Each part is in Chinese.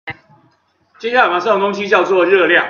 接下来我们这种东西叫做热量。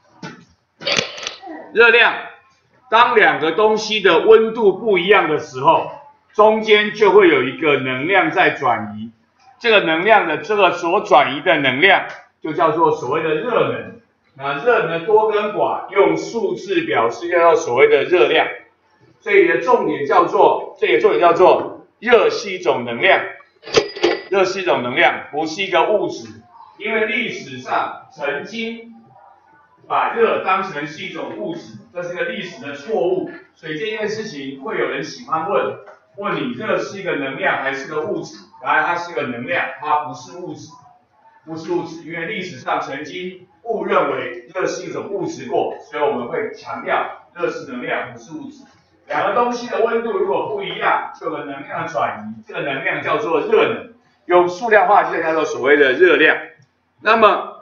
热量，当两个东西的温度不一样的时候，中间就会有一个能量在转移。这个能量的所转移的能量，就叫做所谓的热能。那热能的多跟寡用数字表示，叫做所谓的热量。这里的重点叫做，热是一种能量，热是一种能量，不是一个物质。因为历史上曾经把热当成是一种物质，这是个历史的错误。所以这件事情会有人喜欢问你，热是一个能量还是个物质？当然它是个能量，它不是物质，不是物质。因为历史上曾经误认为热是一种物质过，所以我们会强调热是能量，不是物质。两个东西的温度如果不一样，就有能量的转移，这个能量叫做热能，用数量化就叫做所谓的热量。那么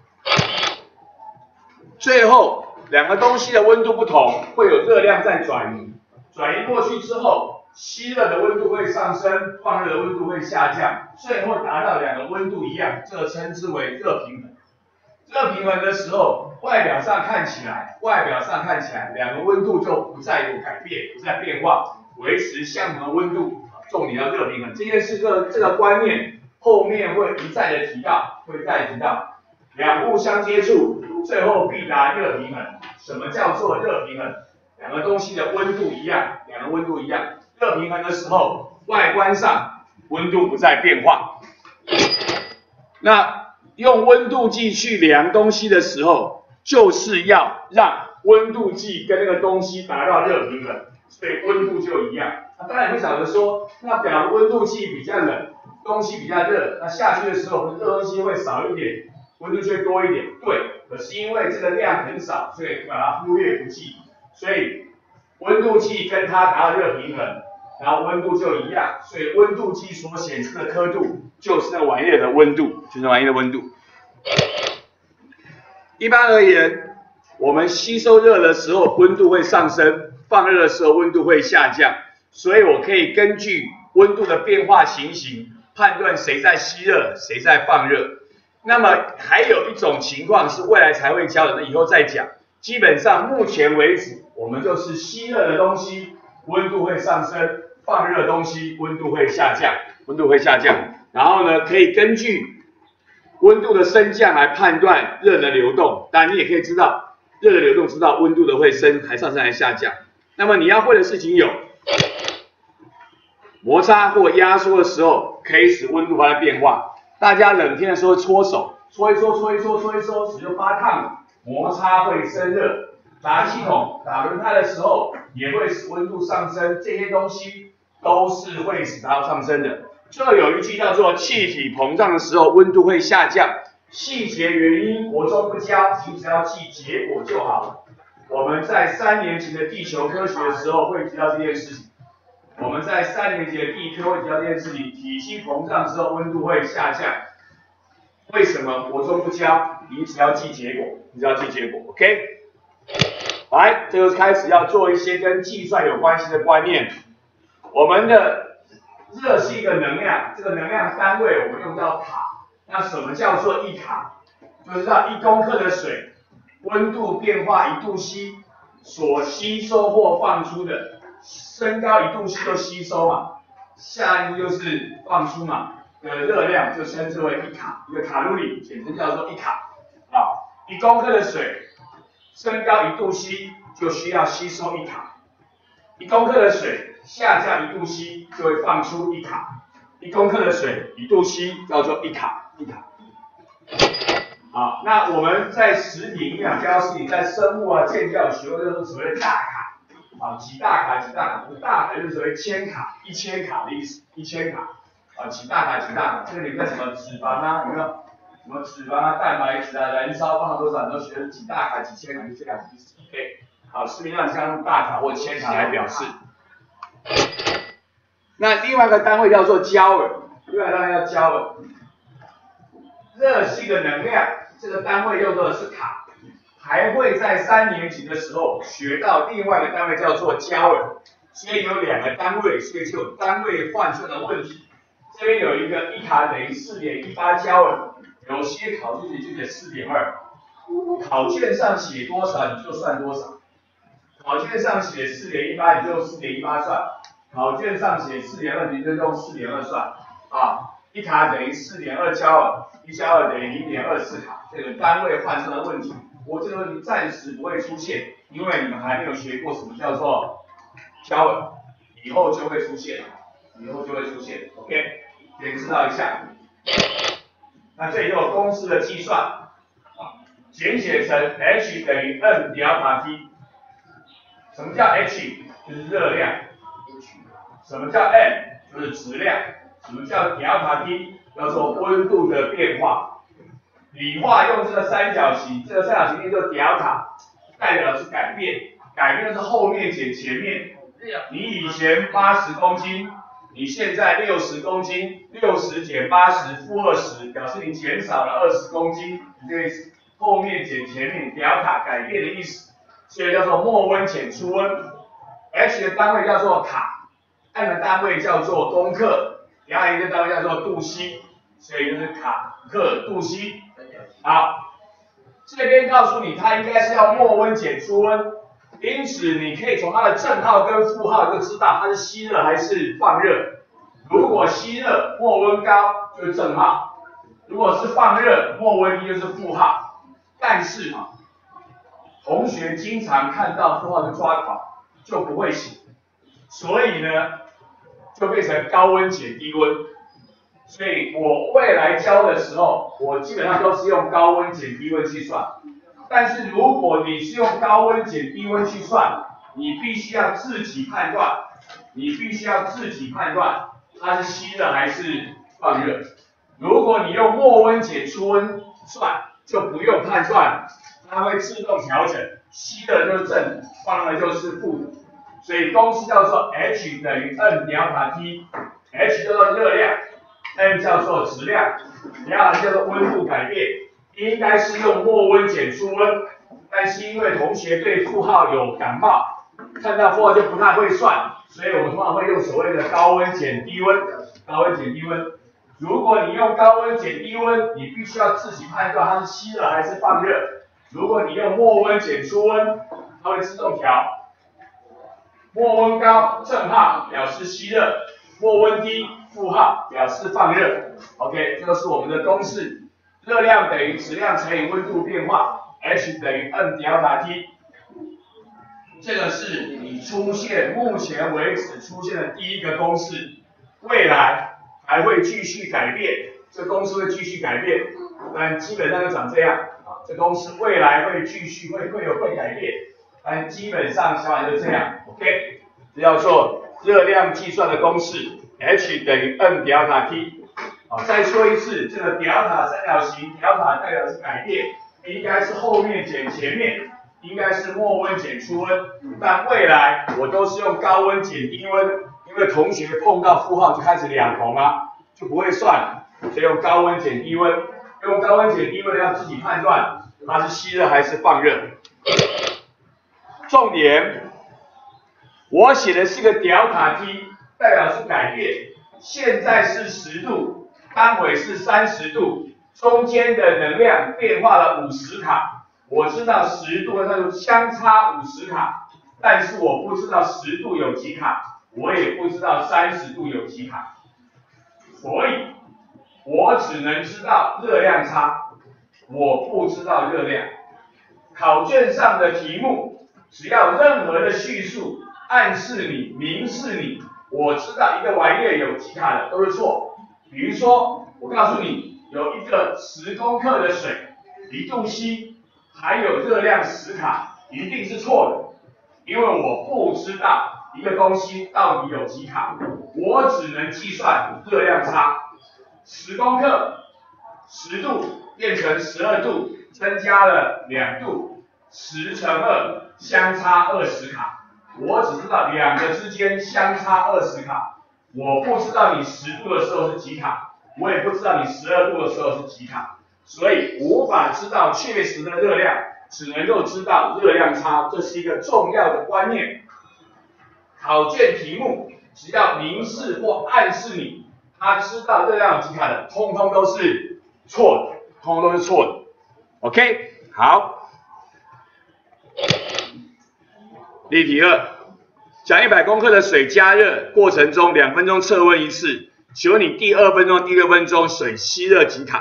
最后两个东西的温度不同，会有热量在转移，转移过去之后，吸热的温度会上升，放热的温度会下降，最后达到两个温度一样，这个称之为热平衡。热平衡的时候，外表上看起来两个温度就不再有改变，不再变化，维持相同的温度。重点要热平衡，这件事这个观念后面会一再的提到，两物相接触，最后必达热平衡。什么叫做热平衡？两个东西的温度一样，热平衡的时候，外观上温度不再变化。那用温度计去量东西的时候，就是要让温度计跟那个东西达到热平衡，所以温度就一样。那当然会想着说，那表示温度计比较冷，东西比较热，那下去的时候热东西会少一点，温度就会多一点。对，可是因为这个量很少，所以把它忽略不计。所以温度计跟它达到热平衡，然后温度就一样，所以温度计所显示的刻度就是那玩意的温度，一般而言，我们吸收热的时候温度会上升，放热的时候温度会下降，所以我可以根据温度的变化情形判断谁在吸热，谁在放热。那么还有一种情况是未来才会教的，那以后再讲。基本上目前为止，我们就是吸热的东西温度会上升，放热的东西温度会下降，然后呢，可以根据温度的升降来判断热的流动。当然你也可以知道热的流动，知道温度的会上升还下降。那么你要会的事情有摩擦或压缩的时候，可以使温度发生变化。大家冷天的时候搓手，搓一搓，手就发烫了。摩擦会生热，打气筒、打轮胎的时候也会使温度上升，这些东西都是会使它上升的。这有一句叫做气体膨胀的时候温度会下降，细节原因国中不教，你只要记结果就好了。我们在3年级的地球科学的时候会提到这件事情。体积膨胀之后温度会下降。为什么国中不教？你只要记结果，OK？ 来，这就开始要做一些跟计算有关系的观念。我们的热是一个能量，这个能量单位我们用到卡。那什么叫做1卡？就知道1公克的水，温度变化1度C，所吸收或放出的，升高1度C就吸收嘛，下1度就是放出嘛。的热量就称之为1卡，一个卡路里，简称叫做1卡。1公克的水升高1度C就需要吸收1卡，1公克的水下降1度C就会放出1卡，1公克的水1度C叫做1卡。好，那我们在实体营养教室里，在生物健教学过的所谓的大卡，几大卡，大卡就是所谓1000卡，1000卡的意思，1000卡。几大卡，这个里面什么脂肪啊，有没有？什么脂肪啊、蛋白质啊、燃烧放了多少，你都学几大卡、几千卡，就这样意思。OK， 好，市面上像用大卡或千卡来表示。那另外一个单位叫做焦耳，热是一个能量，这个单位用作的是卡。还会在3年级的时候学到另外一个单位叫做焦耳，所以有2个单位，所以就有单位换算的问题。这边有一个1卡等于4.18焦耳， 有些考卷就写4.2，考卷上写多少你就算多少，考卷上写4.18你就用4.18算，考卷上写4.2你就用4.2算啊。1卡等于4.2焦耳，1焦耳等于0.24卡，这个单位换算的问题，我这个问题暂时不会出现，因为你们还没有学过什么叫做焦耳，以后就会出现，OK， 先知道一下。那这里就有公式的计算，简写成 H 等于 N delta T。什么叫 H？ 就是热量。什么叫 N？ 就是质量。什么叫 delta T？ 叫做温度的变化。理化用这个三角形，这个三角形叫做 delta， 代表的是改变，改变的是后面减前面。你以前80公斤，你现在60公斤，60减80负20，表示你减少了20公斤，你这个意思。后面减前面 delta 改变的意思，所以叫做末温减初温。H 的单位叫做卡， N 的单位叫做公克，delta 的单位叫做度西，所以就是卡克度西。好，这边告诉你它应该是要末温减初温，因此你可以从它的正号跟负号就知道它是吸热还是放热。如果吸热，末温高就是正号；如果是放热，末温低就是负号。但是同学经常看到负号就抓狂，就不会写，所以呢，就变成高温减低温。所以我未来教的时候，我基本上都是用高温减低温去算。但是如果你是用高温减低温去算，你必须要自己判断，它是吸热还是放热。如果你用末温减初温算，就不用判断，它会自动调整，吸的就是正的，放的就是负的。所以公式叫做 H 等于 N delta T，H 叫做热量 ，N 叫做质量 ，delta 叫做温度改变，应该是用末温减初温，但是因为同学对负号有感冒，看到负号就不太会算，所以我们通常会用所谓的高温减低温，如果你用高温减低温，你必须要自己判断它是吸热还是放热。如果你用末温减初温，它会自动调。末温高正号表示吸热，末温低负号表示放热。OK， 这个是我们的公式，热量等于质量乘以温度变化 ，H 等于 N delta T。这个是你目前为止出现的第一个公式，未来还会继续改变，这公式会继续改变，但基本上就长这样啊。这公式未来会继续会改变，但基本上想法就是这样。OK， 这叫做热量计算的公式 ，H 等于 N delta T。好，再说一次，这个 delta 三角形 delta 代表的是改变，应该是后面减前面，应该是末温减初温，但未来我都是用高温减低温。因为同学碰到负号就开始两红了，就不会算，所以用高温减低温。用高温减低温要自己判断它是吸热还是放热。重点，我写的是个 delta T， 代表是改变。现在是10度，单位是30度，中间的能量变化了50卡。我知道10度那就相差50卡，但是我不知道10度有几卡。我也不知道30度有几卡，所以我只能知道热量差，我不知道热量。考卷上的题目，只要任何的叙述暗示你、明示你，我知道一个玩意儿有几卡的都是错。比如说，我告诉你有一个10公克的水，1度C，还有热量10卡，一定是错的，因为我不知道一个东西到底有几卡，我只能计算热量差。10公克，10度变成12度，增加了2度，10乘2相差20卡。我只知道两个之间相差20卡，我不知道你10度的时候是几卡，我也不知道你12度的时候是几卡，所以无法知道确实的热量，只能够知道热量差，这是一个重要的观念。考卷题目只要明示或暗示你，他知道热量有几卡的，通通都是错的。 通通都是错的。OK， 好。例题2，将100公克的水加热过程中2分钟测温一次，请问你第2分钟、第6分钟水吸热几卡？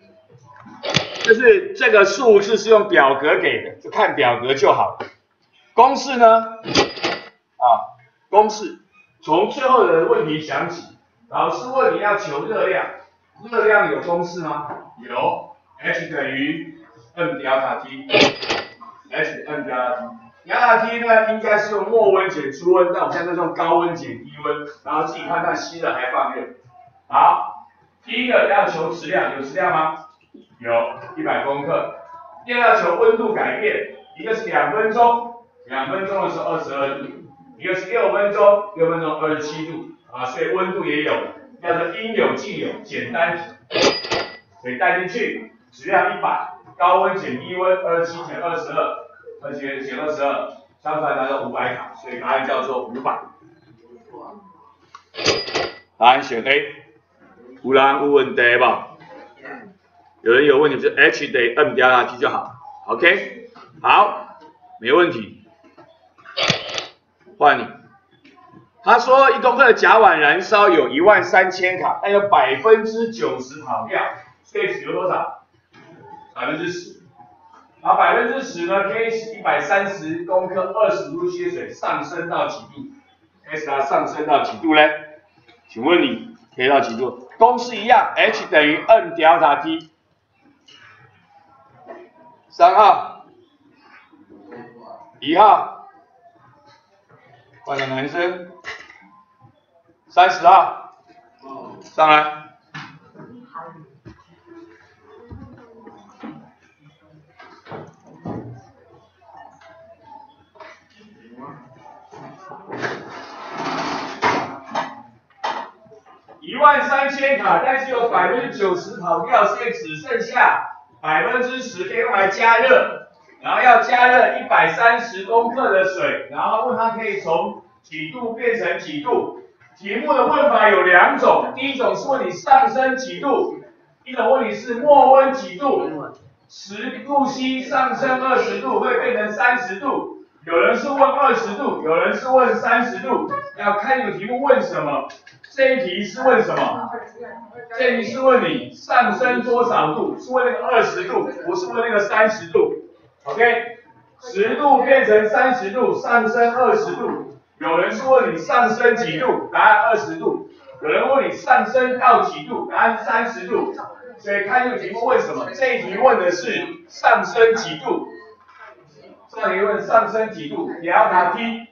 就是这个数字是用表格给的，就看表格就好。公式呢？公式从最后的问题想起。老师问你要求热量，热量有公式吗？有 ，H 等于 m delta T，H m delta T。delta T 呢，应该是用末温减初温，但我现在是用高温减低温，然后自己判断吸热还放热。好，第一个要求质量，有质量吗？有100公克。第二要求温度改变，一个是2分钟，2分钟的时候22度，一个是6分钟，6分钟27度。所以温度也有，叫做应有尽有，简单题。所以带进去，质量100，高温减低温27减22，减22，相出来拿到500卡，所以答案叫做500。答案选 A。有人有问题吧？有人有问题就 H 等于 m delta T 就好。OK， 好，没问题。换你。他说1公克的甲烷燃烧有13000卡，但有90%跑掉，所以只有多少？10%。好，10%呢可以使130公克25度吸水上升到几度？可以使它上升到几度呢？请问你可以到几度？公式一样 ，H 等于 m delta T。3号、1号，换个男生。30号，上来。13000卡，但是有90%跑掉，所以只剩下10%可以用来加热，然后要加热130公克的水，然后问他可以从几度变成几度。题目的问法有2种，第一种是问你上升几度，一种问你是末温几度，10度 C 上升20度会变成30度，有人是问20度，有人是问30度，要看你们题目问什么。这一题是问什么？这一题是问你上升多少度，是问那个20度，不是问那个30度。OK， 10度变成30度，上升20度。有人是问你上升几度，答案20度；有人问你上升到几度，答案30度。所以看这个题目问什么？这一题问的是上升几度。这里问上升几度，delta T，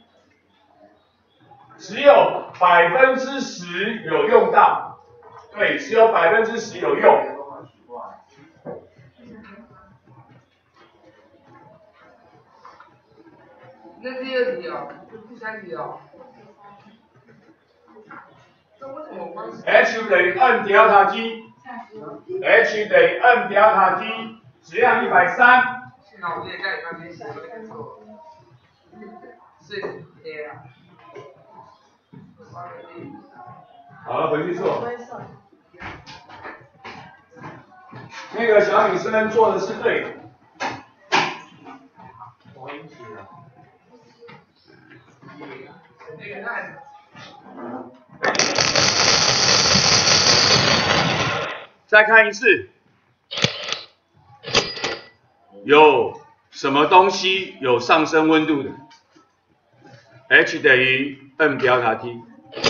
只有10%有用到，对，只有10%有用。 那第2题哦，第3题哦。这为什么关系 ？H 等于 m delta T，H 等于 m delta T， 质量130。 幸好我之前在你那边写的没错。是 A 啊。 好了，回去做。那个小女生做的是对的。再看一次，有什么东西有上升温度的 ？H 等于 m delta T，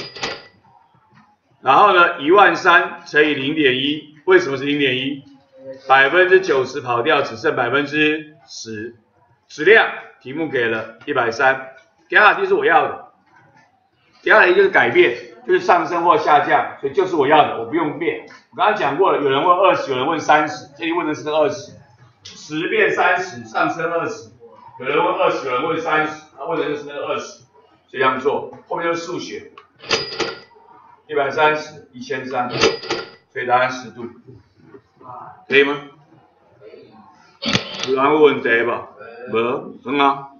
然后呢，13000乘以 0.1， 为什么是 0.1？ 90% 跑掉，只剩10%。质量题目给了130，delta T 是我要的，delta T 就是改变，就是上升或下降，所以就是我要的，我不用变。我刚刚讲过了，有人问20，有人问30，这里问的是20，10变30，上升20。有人问20，有人问30，他问的就是那个20，所以这样做，后面就是数学，130、1300，所以答案10度，可以吗？有人有问题吧？无，很好。